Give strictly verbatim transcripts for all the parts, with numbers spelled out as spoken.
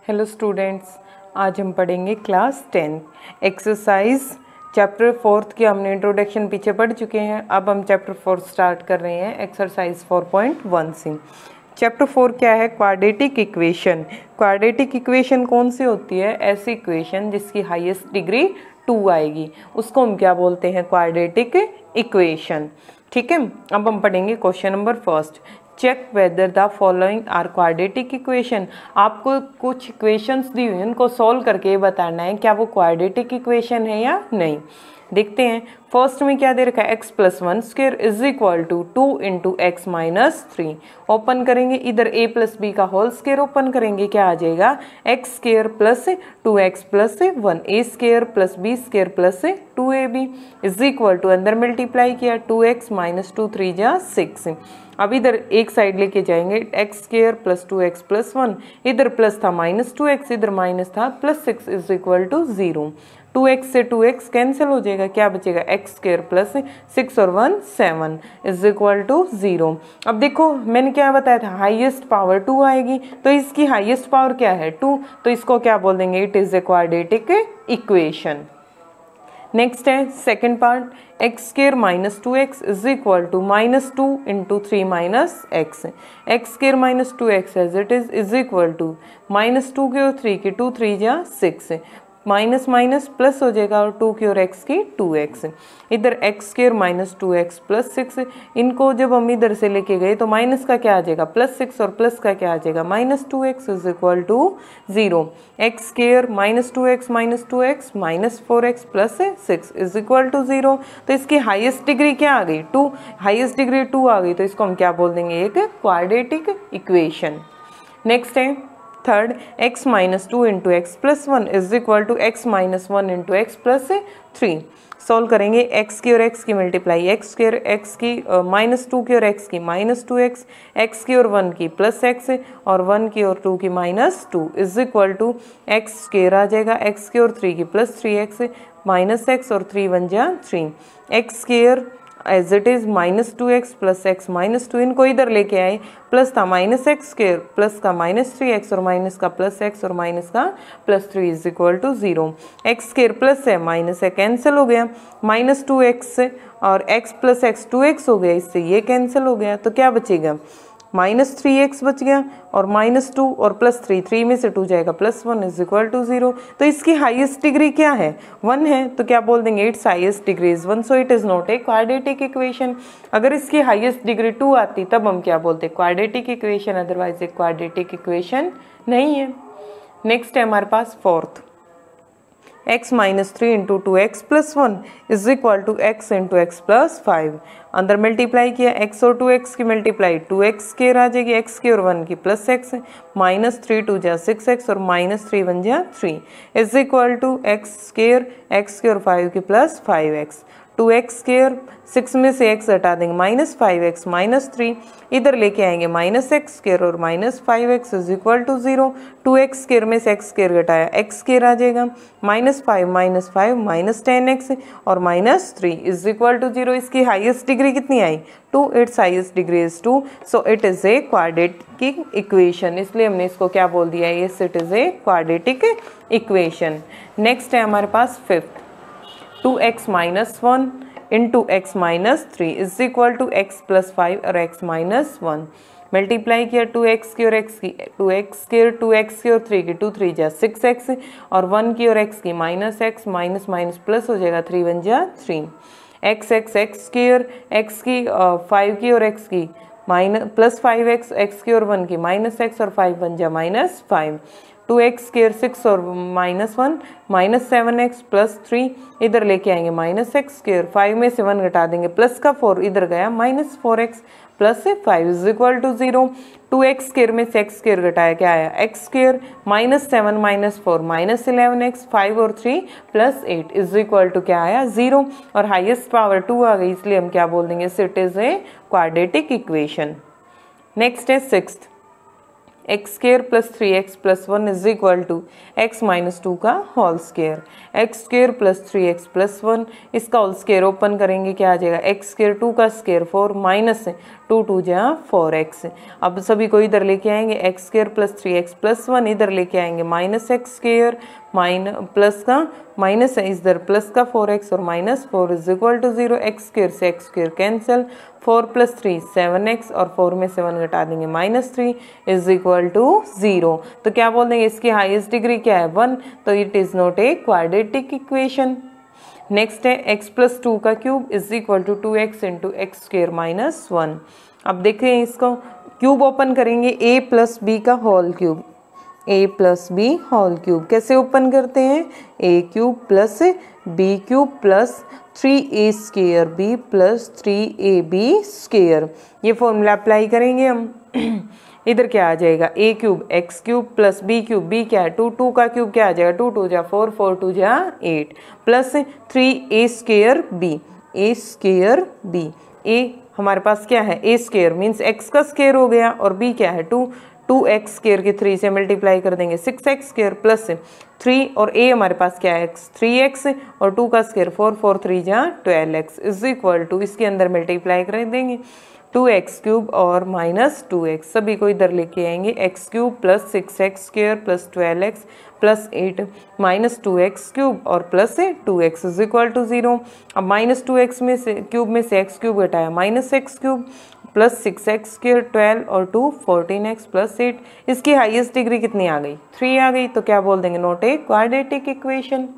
Hello students, आज हम पढ़ेंगे class tenth exercise chapter fourth की। हमने इंट्रोडक्शन पीछे पढ़ चुके हैं। अब हम चैप्टर फोर स्टार्ट कर रहे हैं एक्सरसाइज फोर पॉइंट वन से। चैप्टर फोर क्या है? Quadratic equation. क्वाड्रेटिक इक्वेशन कौन सी होती है? ऐसी इक्वेशन जिसकी हाईएस्ट डिग्री टू आएगी, उसको हम क्या बोलते हैं? Quadratic equation. ठीक है, अब हम पढ़ेंगे question number first. Check whether the following are quadratic equation. आपको कुछ इक्वेशंस दी हुई हैं, उनको सॉल्व करके बताना है क्या वो क्वाड्रेटिक इक्वेशन है या नहीं। देखते हैं। फर्स्ट में क्या दे रखा है? X plus one square is equal to two into x minus three. Open करेंगे, इधर ए प्लस बी का होल स्क्वेयर ओपन करेंगे, क्या आ जाएगा? X square plus two x plus one, a square plus b square plus two a b is equal to, अंदर multiply किया, two x minus two three जा six. अब इधर एक साइड लेके जाएंगे, x square plus two x plus one, इधर plus था माइनस टू एक्स, इधर माइनस था plus six is equal to zero. Two x से टू एक्स कैंसिल हो जाएगा, क्या बचेगा? एक्स स्क्वेयर प्लस सिक्स और one seven is equal to zero. अब देखो मैंने क्या बताया था, हाईएस्ट पावर टू आएगी, तो इसकी हाईएस्ट पावर क्या है? टू, तो इसको क्या बोल देंगे? It is a quadratic equation. Next है second part, x square minus two x is equal to minus two into three minus x. X square minus two x as it is is equal to minus two की और three की, two three जा six, minus minus plus हो जाएगा, और two की और x की टू एक्स। इधर x square minus two x plus six, इनको जब हम इधर से लेके गए तो माइनस का क्या आ जाएगा? प्लस सिक्स, और प्लस का क्या आ जाएगा? Minus two x is equal to zero. X square minus two x minus two x minus four x plus six is equal to zero. तो इसकी हाईएस्ट डिग्री क्या आ गई? टू। हाईएस्ट डिग्री टू आ गई, तो इसको हम क्या बोल देंगे? एक क्वाड्रेटिक इक्वेशन। नेक्स्ट है third, x minus two into x plus one is equal to x minus one into x plus three. Solve करेंगे, x की और x की मल्टीप्लाई, एक्स स्क्वेयर एक्स की माइनस टू की और x की minus two x, x की और वन की प्लस एक्स, और वन की और टू की minus two is equal to x square आ जाएगा, x की और थ्री की plus three x minus x, और थ्री वन जा three, x square as it is minus two x plus x minus two, इनको इधर लेके आए, प्लस था माइनस एक्स स्क्वेयर प्लस का माइनस थ्री एक्स, और माइनस का प्लस एक्स, और माइनस का plus three is equal to zero. X square plus है, माइनस है, कैंसिल हो गया, माइनस टू एक्स और x plus x two x हो गया, इससे ये कैंसिल हो गया, तो क्या बचेगा? माइनस थ्री एक्स बच गया, और माइनस टू और प्लस थ्री, थ्री में से टू जाएगा plus one is equal to zero. तो इसकी हाईएस्ट डिग्री क्या है? वन है, तो क्या बोल देंगे? It's highest degree is one, so it is not a quadratic equation. अगर इसकी हाईएस्ट डिग्री टू आती तब हम क्या बोलते? क्वाड्रेटिक इक्वेशन, अदरवाइज एक क्वाड्रेटिक इक्वेशन नहीं है। नेक्स्ट है हमारे पास fourth, x minus three into two x plus one is equal to x into x plus five. अंदर मल्टीप्लाई किया, x और टू एक्स की मल्टीप्लाई, टू एक्स स्क्वेयर आ जाएगी, x की और वन की plus x, minus three two जा सिक्स एक्स, और माइनस थ्री वन जा three is equal to x square x की और फाइव की plus five x. Two x square, six में से x हटा देंगे, minus five x minus three, इधर लेके आएंगे माइनस एक्स स्क्वेयर और minus five x is equal to zero. Two x square में से एक्स स्क्वेयर घटाया, एक्स स्क्वेयर आ जाएगा, minus five minus five minus ten x, और minus three is equal to zero. इसकी हाईएस्ट डिग्री कितनी आई? Two. It's highest degree is two, so it is a quadratic equation. इसलिए हमने इसको क्या बोल दिया? Yes, it is a quadratic equation. Next है हमारे पास fifth, two x minus one into x minus three is equal to x plus five और एक्स माइनस वन। मल्टीप्लाई किया, टू एक्स की और एक्स की, टू एक्स की, two x की और थ्री की, टू थ्री जा सिक्स एक्स, और वन की और एक्स की minus x, minus minus plus हो जाएगा, थ्री वन जा three, x x x square, x की फाइव की और एक्स की minus plus five x, x की और वन की माइनस एक्स, और फाइव वन जा minus five, two x square six और minus one, minus seven x plus three, इधर लेके आएंगे माइनस एक्स स्क्वेयर, फाइव में से वन घटा देंगे, प्लस का फोर इधर गया, minus four x plus five is equal to zero. Two x square में से एक्स स्क्वेयर घटाया, क्या आया? X square minus seven minus four minus eleven x, five और three plus eight is equal to क्या आया? जीरो। और highest power to आ गई, इसलिए हम क्या बोल देंगे? It is a quadratic equation. Next है sixth, x square plus three x plus one is equal to x minus two का whole square. X square plus three x plus one, इसका होल स्क्र ओपन करेंगे क्या आ जाएगा, x square two का square four minus two two जा four x. अब सभी को इधर लेके आएंगे, x square plus three x plus one इधर लेके आएंगे minus x square minus plus का माइनस है इधर प्लस का फोर एक्स और minus four is equal to zero. X square से x square cancel, four plus three seven x और फोर में सेवन घटा देंगे minus three is equal to zero. तो क्या बोल देंगे, इसकी हाईएस्ट डिग्री क्या है वन, तो it is not a quadratic equation. Next है एक्स प्लस टू का cube is equal to two x into x square minus one. अब देखें इसको क्यूब ओपन करेंगे, ए प्लस बी का whole cube, a plus b whole cube कैसे open करते हैं, a cube plus b cube plus three a square b plus three a b square, ये formula apply करेंगे हम। इधर क्या आ जाएगा, a cube x cube plus b cube, b क्या है टू, टू का क्यूब क्या आ जाएगा टू टू जा फोर, फोर टू जा eight plus three a square b, a square b, a हमारे पास क्या है ए स्क्र मीन्स एक्स का स्क्र हो गया और बी क्या है टू, टू एक्स स्क्र के थ्री से मल्टीप्लाई कर देंगे six x square plus three और ए हमारे पास क्या है एक्स, थ्री एक्स और टू का स्क्र फोर, फोर थ्री जा twelve x is equal to इसके अंदर मल्टीप्लाई कर देंगे टू एक्स क्यूब और माइनस टू एक्स, सभी को इधर लेके आएंगे x cube plus six x square plus twelve x plus eight minus two x cube और plus two x is equal to zero. अब माइनस टू एक्स में से क्यूब में से एक्स क्यूब घटाया minus x cube plus six x square twelve और two fourteen x plus eight, इसकी highest degree कितनी आ गई थ्री आ गई, तो क्या बोल देंगे not a quadratic equation.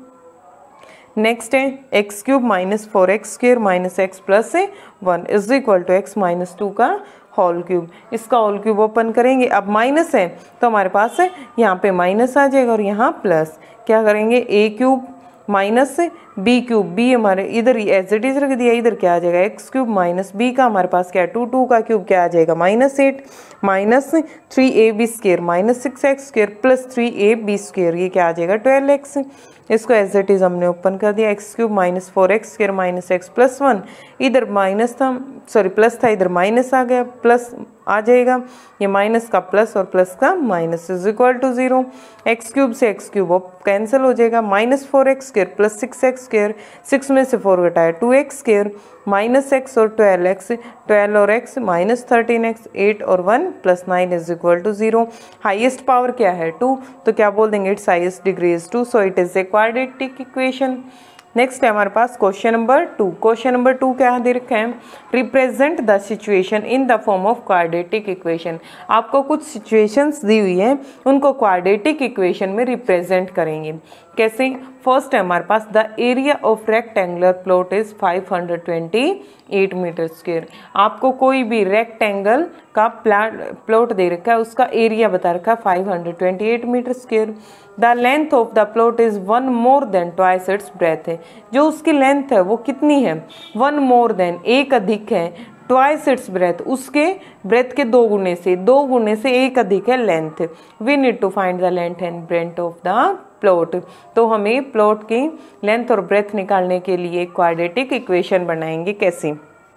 Next है x cube minus four x square minus x plus one is equal to x minus two का होल क्यूब, इसका होल क्यूब ओपन करेंगे, अब माइनस है तो हमारे पास है यहाँ पे माइनस आ जाएगा और यहाँ प्लस, क्या करेंगे a cube minus b cube, b हमारे इधर एज इट इज रख दिया, इधर क्या आ जाएगा एक्स क्यूब माइनस बी का हमारे पास क्या है टू, टू का क्यूब क्या आ जाएगा minus eight minus three a b square minus six x square plus three a b square, ये क्या आ जाएगा ट्वेल्व एक्स। इसको एज इट इज हमने ओपन कर दिया, x cube minus four x square minus x plus one, इधर minus था सॉरी प्लस था इधर माइनस आ गया प्लस आ जाएगा, ये माइनस का प्लस और प्लस का minus is equal to zero. X cube से एक्स क्यूब कैंसिल हो जाएगा, minus four x square plus six x square, six में से फोर घटाया two x square minus x और ट्वेल्व एक्स, ट्वेल्व और x minus thirteen x, eight और one plus nine is equal to zero. Highest power क्या है two, तो क्या बोल देंगे it's highest degree is two, so it is a quadratic equation. Next है हमारे पास question number two. Question number two क्या दे रखा है, represent the situation in the form of quadratic equation. आपको कुछ सिचुएशंस दी हुई हैं, उनको क्वाड्रेटिक इक्वेशन में रिप्रेजेंट करेंगे। कैसे, फर्स्ट है हमारे पास the area of rectangular plot is five hundred twenty eight meter square. आपको कोई भी रेक्टेंगल का प्लॉट दे रखा है, उसका एरिया बता रखा है five hundred twenty eight meter square. The length of the plot is one more than twice its breadth है, जो उसकी लेंथ है वो कितनी है, वन मोर देन एक अधिक है, ट्वाइस इट्स ब्रेथ उसके ब्रेथ के दो गुने से, दो गुने से एक अधिक है length. We need to find the length and breadth of the plot. तो हमें प्लॉट की लेंथ और ब्रेथ निकालने के लिए क्वाड्रेटिक इक्वेशन बनाएंगे। कैसे,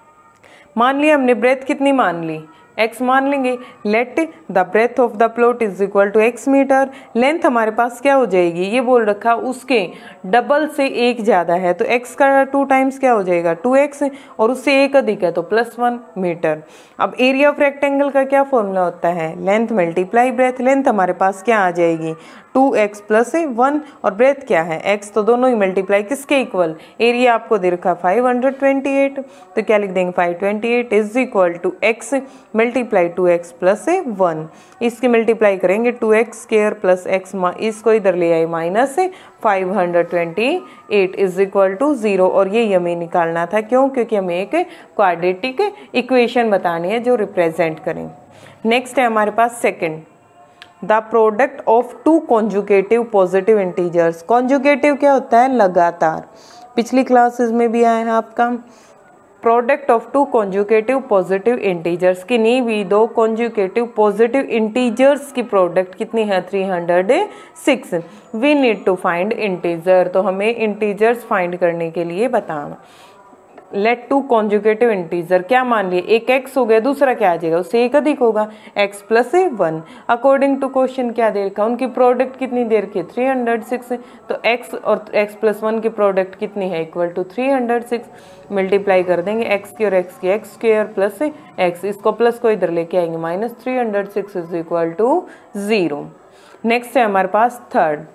मान लिया हमने ब्रेथ कितनी मान ली, x मान लेंगे, let the breadth of the plot is equal to x meter. Length हमारे पास क्या हो जाएगी, ये बोल रखा उसके डबल से एक ज़्यादा है तो x का टू टाइम्स क्या हो जाएगा टू एक्स, और उससे एक अधिक है तो प्लस वन मीटर। अब एरिया ऑफ रेक्टेंगल का क्या फॉर्मूला होता है, लेंथ मल्टीप्लाई ब्रेथ। लेंथ हमारे पास क्या आ जाएगी टू एक्स प्लस वन और ब्रेथ क्या है x, तो दोनों ही मल्टीप्लाई किसके इक्वल, एरिया आपको दे रखा फाइव हंड्रेड ट्वेंटी एट, तो क्या लिख देंगे five twenty eight is equal to x multiply two x plus one. इसकी मल्टीप्लाई करेंगे two x square plus x, इसको इधर ले आए minus five hundred twenty eight is equal to zero. और ये हमें निकालना था, क्यों, क्योंकि हमें एक क्वाड्रेटिक इक्वेशन बतानी है जो रिप्रेजेंट करें। नेक्स्ट है हमारे पास second, the product of two conjugative positive integers. Conjugative क्या होता है, लगातार, पिछली क्लासेस में भी आया है आपका। Product of two conjugative positive integers, की नहीं भी दो कॉन्जुगेटिव पॉजिटिव इंटीजर्स की प्रोडक्ट कितनी है three hundred six. We need to find integer, तो हमें इंटीजर्स फाइंड करने के लिए बताना। लेट टू कॉन्जुगेटिव इंटीजर, क्या मान लिए, एक x हो गया, दूसरा क्या आ जाएगा, उससे एक अधिक होगा, x plus one. According to question क्या दे रखा, उनकी प्रोडक्ट कितनी दे रखी है, थ्री हंड्रेड सिक्स, तो x और x प्लस वन की प्रोडक्ट कितनी है, equal to three hundred six. Multiply कर देंगे x की और x की, एक्स स्क्वायर प्लस x, इसको प्लस को इधर लेके आएंगे, minus three hundred six is equal to zero. Next है हमारे पास third,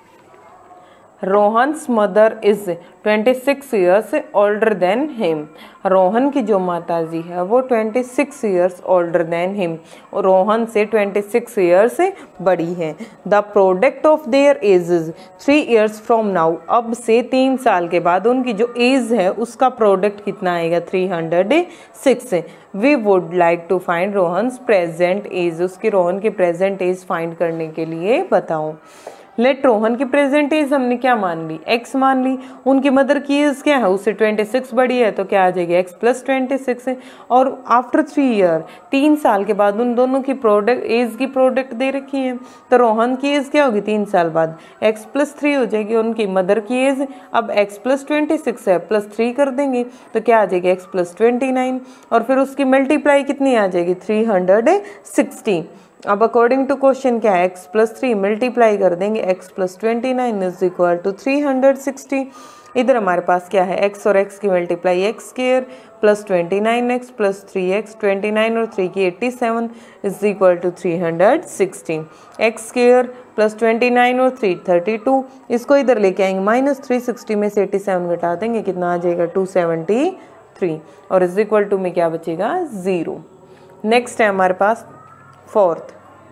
Rohan's mother is twenty six years older than him. Rohan की जो माता जी है वो twenty six years older than him, Rohan से ट्वेंटी सिक्स ईयर्स बड़ी है। The product of their ages three years from now, अब से तीन साल के बाद उनकी जो एज है उसका प्रोडक्ट कितना आएगा, three hundred six. We would like to find Rohan's present age, उसकी रोहन की प्रेजेंट एज फाइंड करने के लिए बताओ। लेट रोहन की प्रेजेंट एज हमने क्या मान ली, x मान ली, उनकी मदर की एज क्या है, उससे ट्वेंटी सिक्स बड़ी है, तो क्या आ जाएगी x प्लस ट्वेंटी सिक्स। और आफ्टर थ्री ईयर, तीन साल के बाद उन दोनों की प्रोडक्ट एज की प्रोडक्ट दे रखी है, तो रोहन की एज क्या होगी, तीन साल बाद x प्लस थ्री हो जाएगी, उनकी मदर की एज अब x प्लस ट्वेंटी सिक्स है, प्लस थ्री कर देंगे तो क्या आ जाएगी x प्लस ट्वेंटी नाइन, और फिर उसकी मल्टीप्लाई कितनी आ जाएगी, थ्री हंड्रेड सिक्सटी। अब अकॉर्डिंग टू क्वेश्चन क्या है, x प्लस थ्री मल्टीप्लाई कर देंगे, x plus twenty nine is equal to three hundred sixty. इधर हमारे पास क्या है, x और x की multiply x square plus twenty nine x plus three x, twenty nine और थ्री की eighty seven is equal to three hundred sixty. X square plus twenty nine और थ्री थर्टी टू, इसको इधर लेके आएंगे, minus three sixty में से eighty seven घटा देंगे, कितना आ जाएगा, टू सेवेंटी थ्री, और इज इक्वल टू में क्या बचेगा, ज़ीरो। नेक्स्ट है हमारे पास fourth,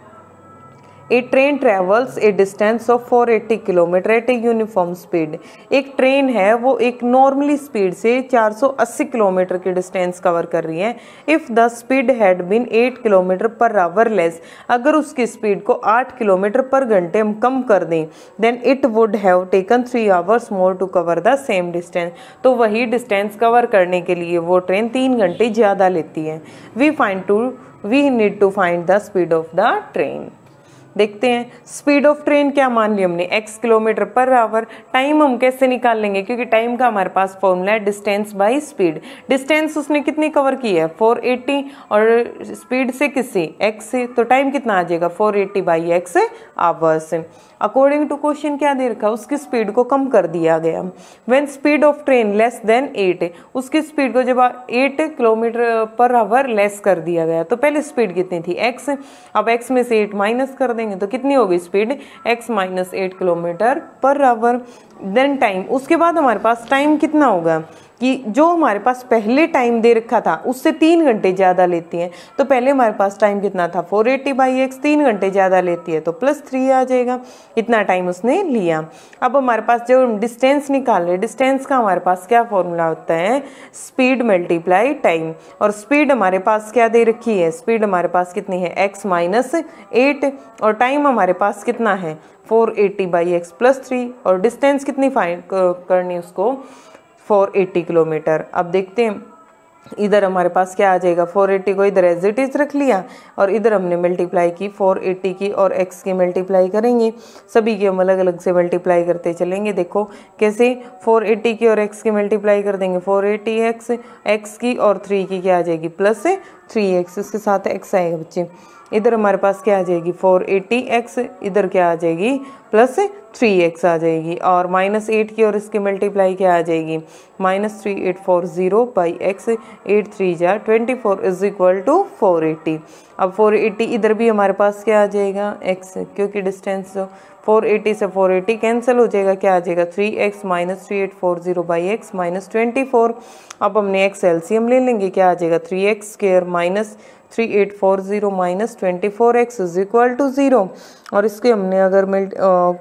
a train travels a distance of four eighty kilometer at a uniform speed. एक ट्रेन है वो एक नॉर्मली स्पीड से फोर एटी किलोमीटर की डिस्टेंस कवर कर रही है। If the speed had been eight kilometer per hour less, अगर उसकी स्पीड को आठ किलोमीटर पर घंटे हम कम कर दें, then it would have taken three hours more to cover the same distance, तो वही डिस्टेंस कवर करने के लिए वो ट्रेन तीन घंटे ज़्यादा लेती है। We find to we need to find the speed of the train. देखते हैं, स्पीड ऑफ ट्रेन क्या मान ली हमने, x kilometer per hour. Time हम कैसे निकाल लेंगे, क्योंकि टाइम का हमारे पास फॉर्मूला है डिस्टेंस बाय स्पीड। डिस्टेंस उसने कितनी कवर की है, फोर एटी, और स्पीड से किससे, x से, तो टाइम कितना आ जाएगा, four eighty by x hours. According to question क्या दे रखा, उसकी स्पीड को कम कर दिया गया। When speed of train less than eight, उसकी स्पीड को जब eight kilometer per hour less कर दिया गया, तो पहले स्पीड कितनी थी, x, अब x में से एट माइनस कर देंगे तो कितनी होगी speed, x minus eight kilometer per hour. Then time, उसके बाद हमारे पास टाइम कितना होगा कि जो हमारे पास पहले टाइम दे रखा था उससे तीन घंटे ज़्यादा लेती है, तो पहले हमारे पास टाइम कितना था, फोर एटी बाई एक्स, तीन घंटे ज़्यादा लेती है, तो प्लस थ्री आ जाएगा, इतना टाइम उसने लिया। अब हमारे पास जो डिस्टेंस निकाल रहे, डिस्टेंस का हमारे पास क्या फॉर्मूला होता है, स्पीड मल्टीप्लाई टाइम, और स्पीड हमारे पास क्या दे रखी है, स्पीड हमारे पास कितनी है, एक्स माइनस एट, और टाइम हमारे पास कितना है, four eighty by x plus three, और डिस्टेंस कितनी फाइंड करनी उसको, फोर एटी किलोमीटर। अब देखते हैं, इधर हमारे पास क्या आ जाएगा, फोर एटी को इधर एज इट इज रख लिया, और इधर हमने मल्टीप्लाई की फोर एटी की, और x की मल्टीप्लाई करेंगे, सभी की हम अलग अलग से मल्टीप्लाई करते चलेंगे। देखो कैसे, फोर एटी की और x की मल्टीप्लाई कर देंगे, फोर एटी एक्स, x की और थ्री की क्या आ जाएगी, प्लस थ्री एक्स, उसके साथ x आएगा बच्चे। इधर हमारे पास क्या आ जाएगी, फोर एटी एक्स, इधर क्या आ जाएगी, प्लस थ्री एक्स आ जाएगी, और माइनस एट की और इसकी मल्टीप्लाई क्या आ जाएगी, minus three eight four zero by x, eight three जा twenty four is equal to four eighty. अब फोर एटी इधर भी हमारे पास क्या आ जाएगा, x, क्योंकि डिस्टेंस फोर एटी से फोर एटी कैंसिल हो जाएगा, क्या आ जाएगा, three x minus three eight four zero by x minus twenty four. अब हमने x एलसीएम ले लेंगे, क्या आ जाएगा, three x square minus three eight four zero minus twenty four x is equal to zero. और इसके हमने अगर मिल्ट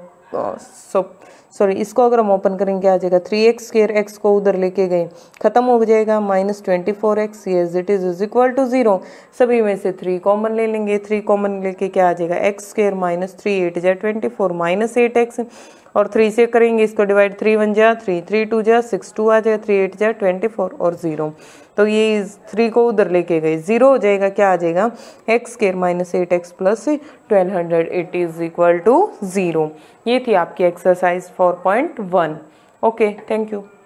सॉरी इसको अगर हम ओपन करेंगे क्या आ जाएगा, थ्री एक्स स्क्वायर, एक्स को उधर लेके गए खत्म हो जाएगा, minus twenty four x as it is is equal to zero. सभी में से थ्री कॉमन ले लेंगे, थ्री कॉमन लेके क्या आ जाएगा, x square minus three eight जा twenty four minus eight x, और थ्री से करेंगे इसको डिवाइड, थ्री वन जा थ्री, थ्री टू जा सिक्स, टू आ जाएगा, थ्री एट जा ट्वेंटी फोर और जीरो, तो ये थ्री को उधर लेके गए, जीरो हो जाएगा, क्या आ जाएगा, x square minus eight x plus twelve hundred eighty is equal to zero. ये थी आपकी exercise four point one. Okay, thank you.